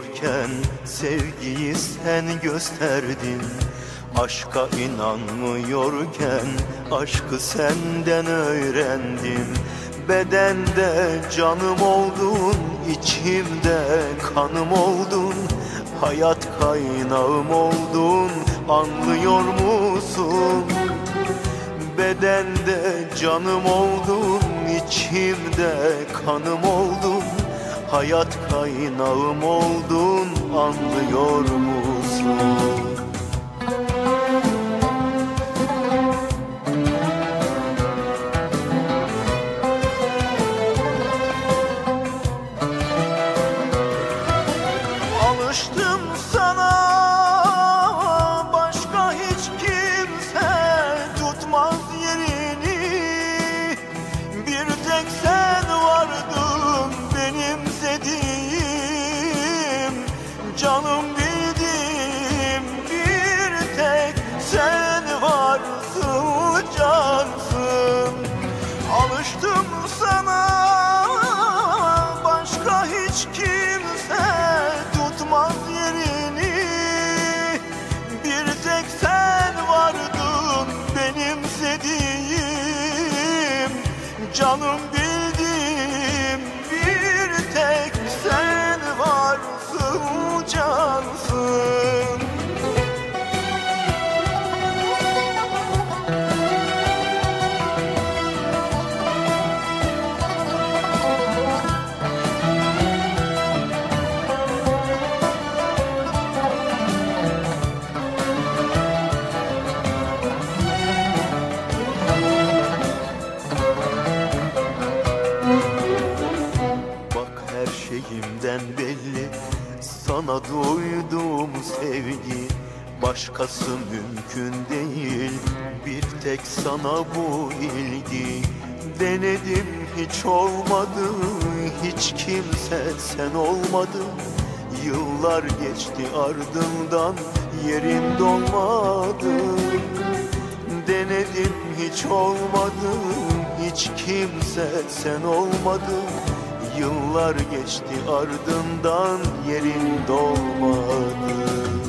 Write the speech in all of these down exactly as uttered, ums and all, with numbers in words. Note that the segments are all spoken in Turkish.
Bilmiyorken sevgiyi sen gösterdin. Aşka inanmıyorken aşkı senden öğrendim. Bedende canım oldun, içimde kanım oldun. Hayat kaynağım oldun, anlıyor musun? Bedende canım oldun, içimde kanım oldun. Hayat kaynağım oldun, anlıyor musun? Alıştım sana, başka hiç kimse tutmaz yerini. Bir tek sen vardın benimsediğim, canım bildiğim. Bir tek sen varsın, cansın. Alıştım sana, başka hiç kimse tutmaz yerini. Bir tek sen vardın benimsediğim, canım bildiğim. Bir tek sen varsın, cansın. Şeyimden belli sana duyduğum sevgi, başkası mümkün değil. Bir tek sana bu ilgi. Denedim hiç olmadı, hiç kimse sen olmadın. Yıllar geçti ardından, yerin dolmadı. Denedim hiç olmadı, hiç kimse sen olmadın. Yıllar geçti ardından, yerin dolmadı.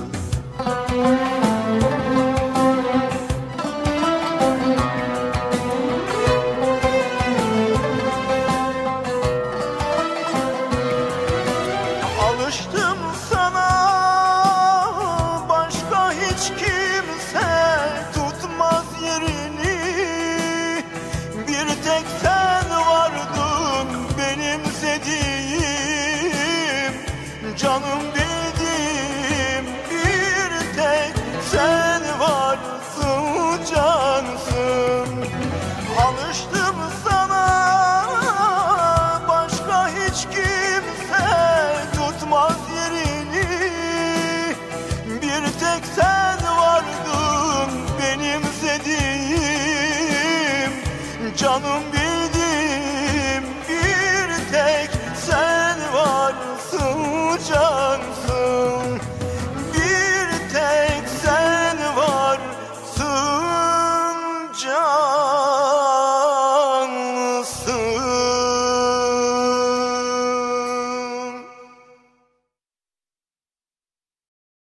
Alıştım sana, başka hiç kimse tutmaz yerini. Bir tek sen vardın benimsediğim, canım bildiğim. Bir tek sen varsın, cansın. Alıştım sana, başka hiç kimse tutmaz yerini. Bir tek sen vardın benimsediğim, canım bildiğim.